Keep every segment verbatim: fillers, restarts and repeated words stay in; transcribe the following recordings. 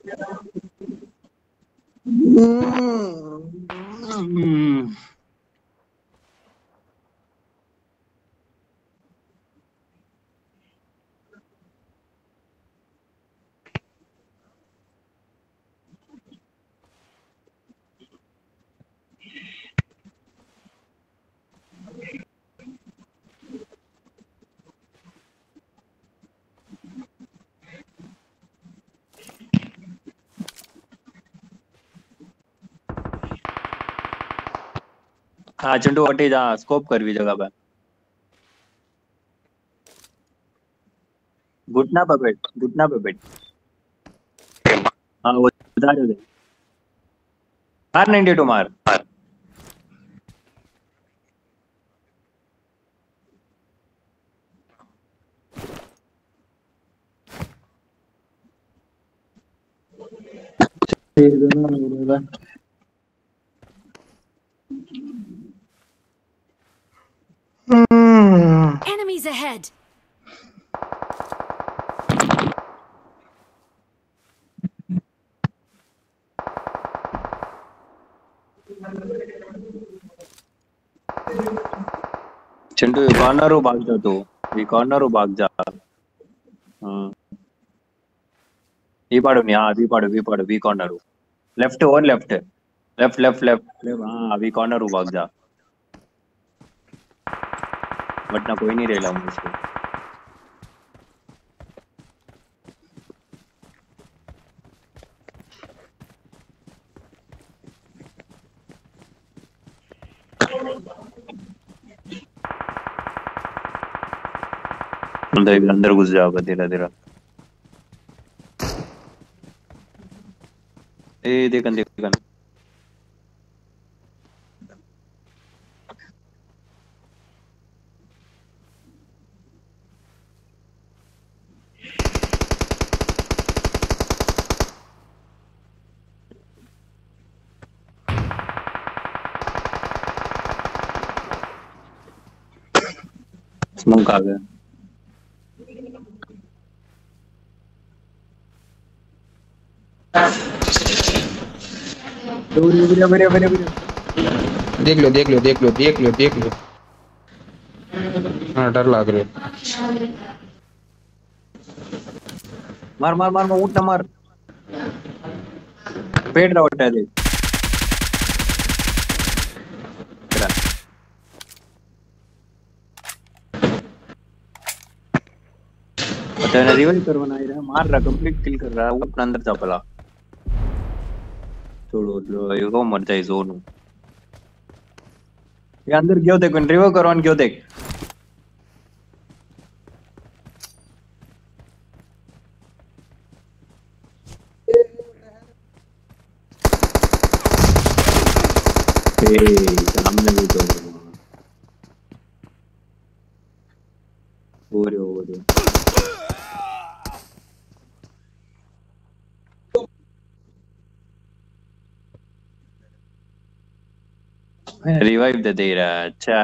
हम्म। हाँ चिंटू हटी जा, स्कोप कर भी जगह पे। घुटना पे बैठ, घुटना पे बैठ। हाँ वो उधर उधर मार, नाइनटी टू मार। Enemies ahead. चिंटू ये कॉर्नर भाग जा तू, ये कॉर्नर भाग जा। हाँ ఈ పాడు हाँ अभी पाड़ो भी पाड़ो भी कॉर्नर लेफ्ट और लेफ्ट लेफ्ट लेफ्ट लेफ्ट हाँ अभी कॉर्नर भाग जा, वरना कोई नहीं रहेगा मुझको। अंदर अंदर घुस जाओगा धीरे धीरे। ए देखन देखन स्मोक आ गया। देख लो देख लो देख लो देख लो देख लो। हाँ डर लग रहा है। मार मार मार मार उठ ना मार, पेट रहा उठा दे। तेरा रिवाइव करवाना ही रहा, मार रहा, कंप्लीट किल कर रहा है वो अपना अंदर चपला। छोड़ो लो ये को मर जाए जोन। ये अंदर क्यों देख, रिवाइव करवान क्यों देख। ए सामने भी तो हो रहे हो रहे रिवाइव दे दे रहा है। अच्छा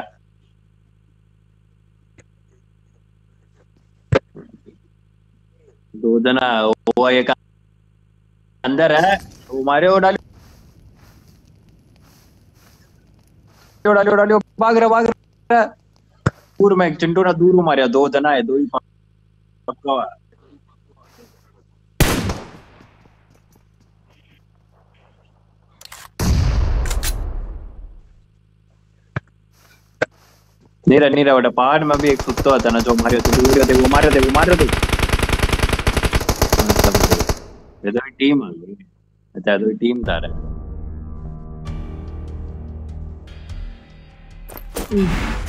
दो जना वो एक अंदर है, वो मारे वो डालियो डालियो डालियो, भाग रहा भाग रहा। दूर में चिंटू ना दूर मारिया, दो जना है, दो ही पक्का है। नहीं रहा नहीं रहा बेटा, पहाड़ में भी एक सुत्ता था ना जो मारे थे, वो थे वो मारे थे वो मारे थे। ये तो टीम आ गई। अच्छा तो टीम था रहा।